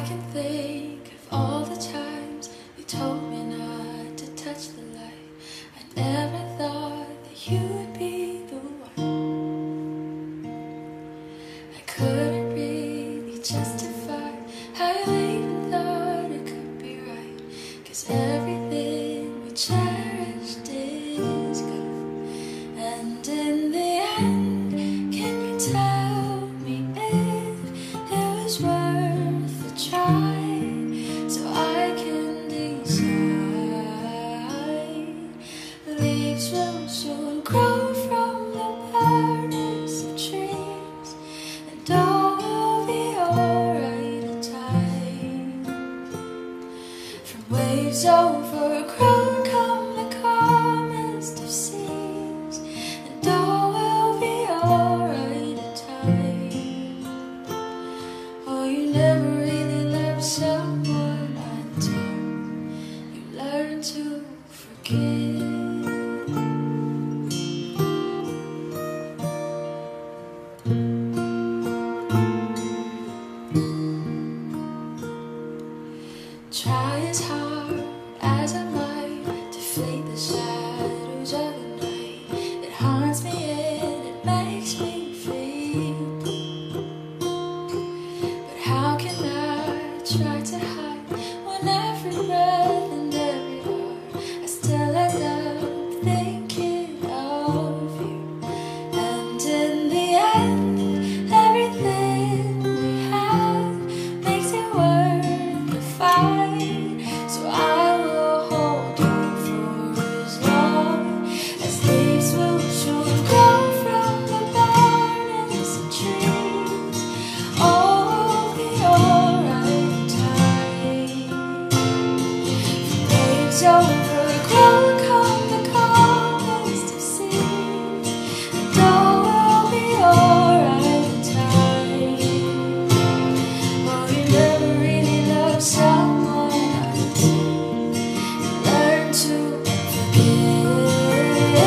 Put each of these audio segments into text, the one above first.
can think of all the times you told me not to touch the light. I never thought that you would be the one. I couldn't really justify how you even thought it could be right, 'cause everything we cherished is gone. And in the end, can you tell me if it was worth a try, so I can decide? Leaves will soon grow from the burners of trees, and all will be alright in time. From waves overgrown come the calmest of seas, and all will be alright in time. Oh, you never really loved someone until you learn to forgive. Try as hard as I might to flee the shadows of the night. It haunts me and it makes me feel blue. But how can I try to hide when every breath and every heart I still end up thinking of you? And in the end, everything we have makes it worth the fight. So I will hold you for as long as leaves will soon grow from the burners of trees. All will be alright in time. Waves overgrown come the calmest of seas, and all will be alright in time. Oh, you never really loved someone until you learn to forgive.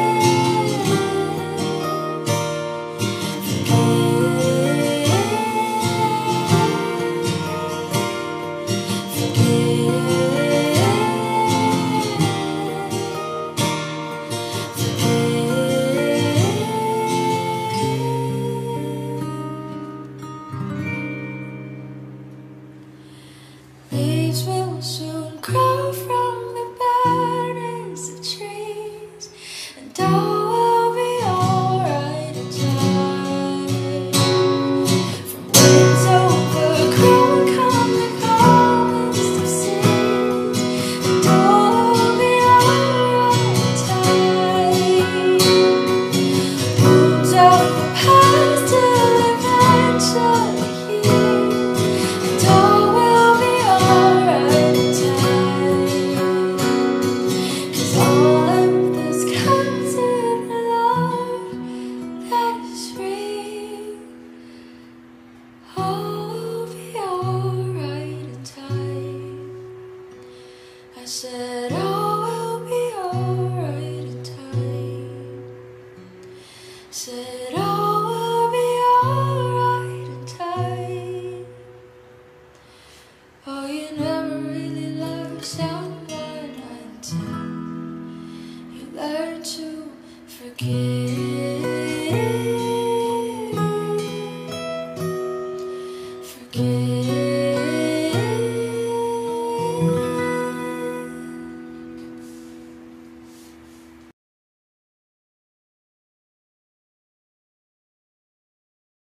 Leaves will soon grow from the burners of trees, and all will be alright in time. From waves overgrown come the calmest of seas, and all will be alright in time. Wounds of the past will eventually heal, and all will be alright in time. 'Cause all of this comes in love that is real. All will be alright in time. I said all will be alright in time. Said all will be alright in time. Oh, you never really loved someone until you learn to forgive.